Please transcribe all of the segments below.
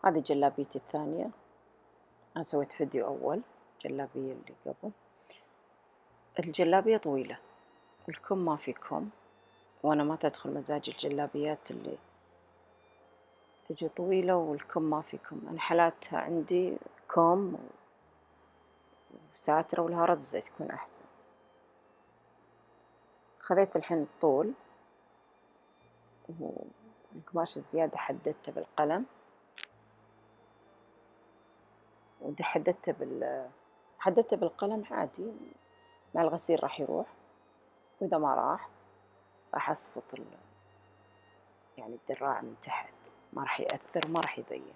هذه جلابيتي الثانية. أنا سويت فيديو أول جلابية اللي قبل. الجلابية طويلة والكم ما في كم، وأنا ما تدخل مزاج الجلابيات اللي تجي طويلة والكم ما في كم. أنا حالاتها عندي كم وساترة ولها رزة تكون أحسن. خذيت الحين الطول والقماش الزيادة حددته بالقلم، ودي حددته بالقلم عادي، مع الغسيل راح يروح، وإذا ما راح أصفط يعني الدراع من تحت، ما راح يأثر وما راح يبين.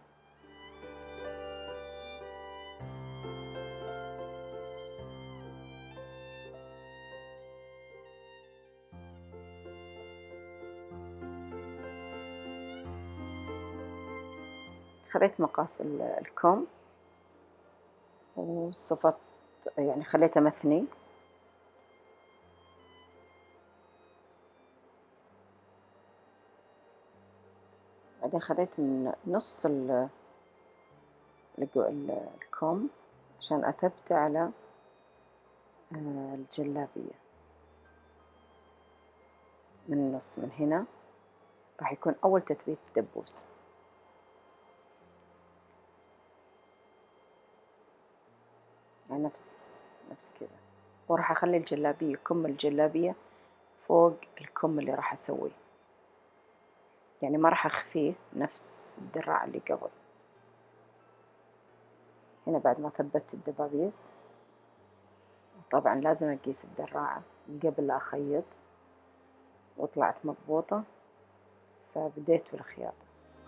خذيت مقاس الكم وصفت، يعني خليته مثني، بعدين خذيت من نص الكم عشان أثبته على الجلابية من النص، من هنا راح يكون أول تثبيت دبوس. يعني نفس كذا، وراح أخلي الجلابية كم الجلابية فوق الكم اللي راح أسويه، يعني ما راح أخفيه نفس الدراع اللي قبل. هنا بعد ما ثبت الدبابيس، طبعا لازم أقيس الدراعة قبل لا أخيط، وطلعت مضبوطة فبديت في الخياطة.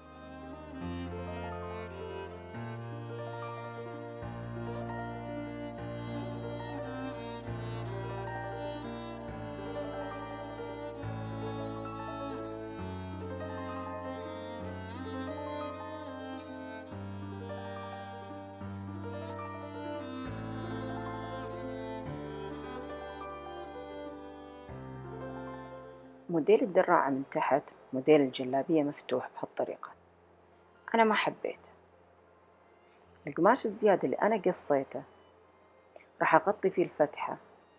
موديل الدراعة من تحت، موديل الجلابية مفتوح بهالطريقة، أنا ما حبيت. القماش الزيادة اللي أنا قصيته راح أغطي فيه الفتحة،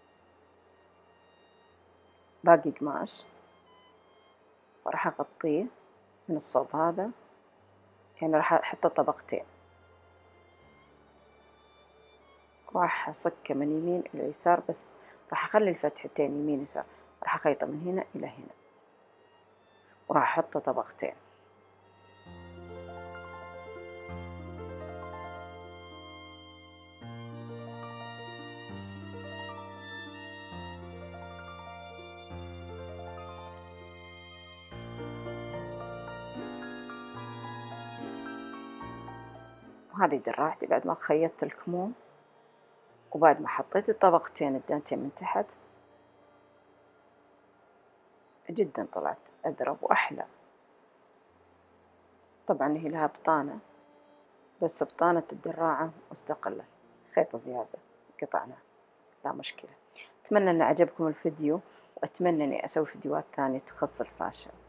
باقي قماش وراح أغطيه من الصوب هذا، يعني راح أحطه طبقتين، راح أصكه من يمين إلى يسار، بس راح أخلي الفتحتين يمين يسار، راح أخيطه من هنا إلى هنا، وراح أحطه طبقتين. وهذه دراعتي بعد ما خيطت الكموم، وبعد ما حطيت الطبقتين الدانتين من تحت، جدا طلعت أذرب وأحلى. طبعا هي لها بطانة، بس بطانة الدراعة مستقلة، خيطة زيادة قطعناه، لا مشكلة. أتمنى أن عجبكم الفيديو، وأتمنى أني أسوي فيديوهات ثانية تخص الفاشن.